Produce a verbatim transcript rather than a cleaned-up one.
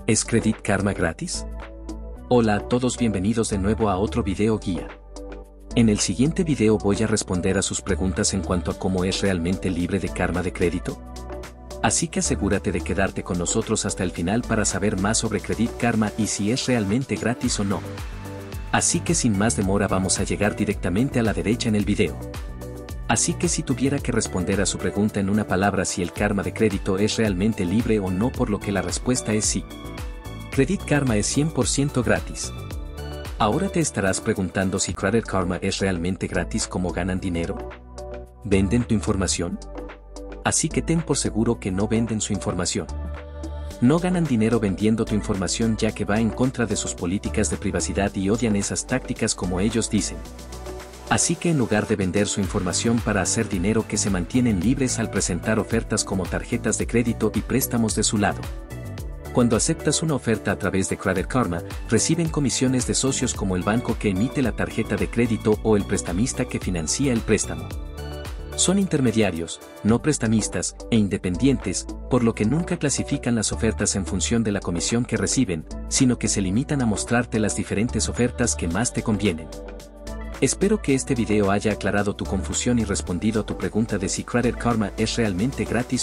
¿Es Credit Karma gratis? Hola a todos, bienvenidos de nuevo a otro video guía. En el siguiente video voy a responder a sus preguntas en cuanto a cómo es realmente libre de karma de crédito. Así que asegúrate de quedarte con nosotros hasta el final para saber más sobre Credit Karma y si es realmente gratis o no. Así que sin más demora vamos a llegar directamente a la derecha en el video. Así que si tuviera que responder a su pregunta en una palabra si el karma de crédito es realmente libre o no, por lo que la respuesta es sí. Credit Karma es cien por ciento gratis. Ahora te estarás preguntando si Credit Karma es realmente gratis. ¿Cómo ganan dinero? ¿Venden tu información? Así que ten por seguro que no venden su información. No ganan dinero vendiendo tu información, ya que va en contra de sus políticas de privacidad y odian esas tácticas, como ellos dicen. Así que en lugar de vender su información para hacer dinero, que se mantienen libres al presentar ofertas como tarjetas de crédito y préstamos de su lado. Cuando aceptas una oferta a través de Credit Karma, reciben comisiones de socios como el banco que emite la tarjeta de crédito o el prestamista que financia el préstamo. Son intermediarios, no prestamistas, e independientes, por lo que nunca clasifican las ofertas en función de la comisión que reciben, sino que se limitan a mostrarte las diferentes ofertas que más te convienen. Espero que este video haya aclarado tu confusión y respondido a tu pregunta de si Credit Karma es realmente gratis.